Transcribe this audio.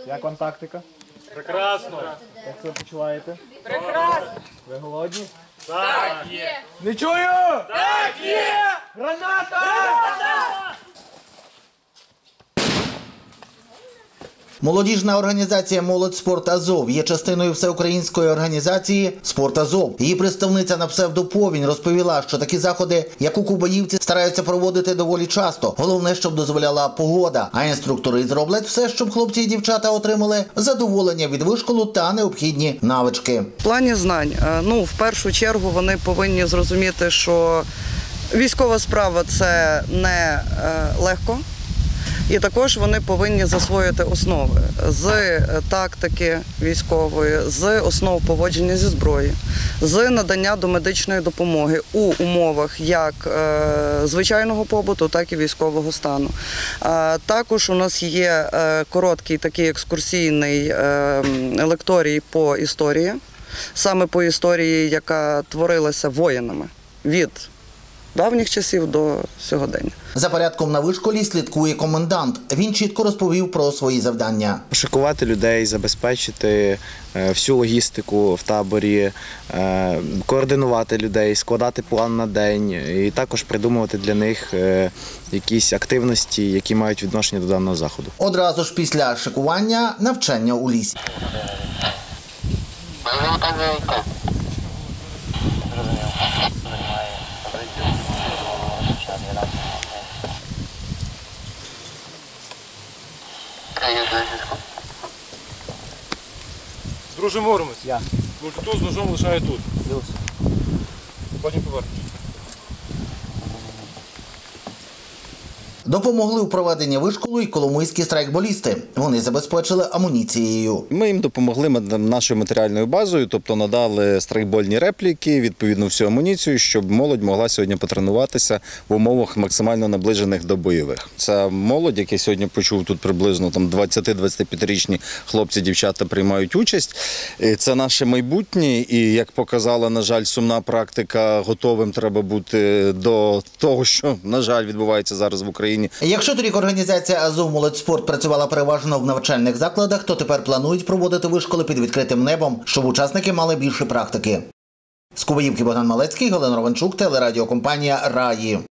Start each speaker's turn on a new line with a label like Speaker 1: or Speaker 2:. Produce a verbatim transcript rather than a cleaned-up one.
Speaker 1: Як вам тактика?
Speaker 2: Прекрасно.
Speaker 1: Як себе почуваєте?
Speaker 3: Прекрасно!
Speaker 1: Ви голодні?
Speaker 2: Так є.
Speaker 1: Не чую!
Speaker 2: Так є.
Speaker 1: Граната!
Speaker 4: Молодіжна організація «Молодь Спорт Азов» є частиною всеукраїнської організації «Спорт Азов». Її представниця на псевдоповінь розповіла, що такі заходи, як у Кубаївці, стараються проводити доволі часто. Головне, щоб дозволяла погода. А інструктори зроблять все, щоб хлопці і дівчата отримали задоволення від вишколу та необхідні навички.
Speaker 5: В плані знань, ну, в першу чергу вони повинні зрозуміти, що військова справа – це не легко. І також вони повинні засвоїти основи з тактики військової, з основ поводження зі зброєю, з надання домедичної допомоги у умовах як звичайного побуту, так і військового стану. Також у нас є короткий такий екскурсійний лекторій по історії, саме по історії, яка творилася воїнами від давніх часів до сьогодення.
Speaker 4: За порядком на вишколі слідкує комендант. Він чітко розповів про свої завдання.
Speaker 6: Шикувати людей, забезпечити всю логістику в таборі, координувати людей, складати план на день і також придумувати для них якісь активності, які мають відношення до даного заходу.
Speaker 4: Одразу ж після шикування – навчання у лісі.
Speaker 2: Друже Муромець. Я. Тут з ножом лишає тут. Плюс. Потім повернеш.
Speaker 4: Допомогли у проведенні вишколу і коломийські страйкболісти. Вони забезпечили амуніцією.
Speaker 7: Ми їм допомогли нашою матеріальною базою, тобто надали страйкбольні репліки, відповідно всю амуніцію, щоб молодь могла сьогодні потренуватися в умовах максимально наближених до бойових. Це молодь, яка сьогодні почув тут приблизно двадцять-двадцятип'ятирічні хлопці, дівчата приймають участь. Це наше майбутнє і, як показала, на жаль, сумна практика, готовим треба бути до того, що, на жаль, відбувається зараз в Україні.
Speaker 4: Якщо торік організація «Азов Молодь Спорт» працювала переважно в навчальних закладах, то тепер планують проводити вишколи під відкритим небом, щоб учасники мали більше практики. З Кубаївки Богдан Малецький, Галина Ровенчук, телерадіокомпанія «Раї».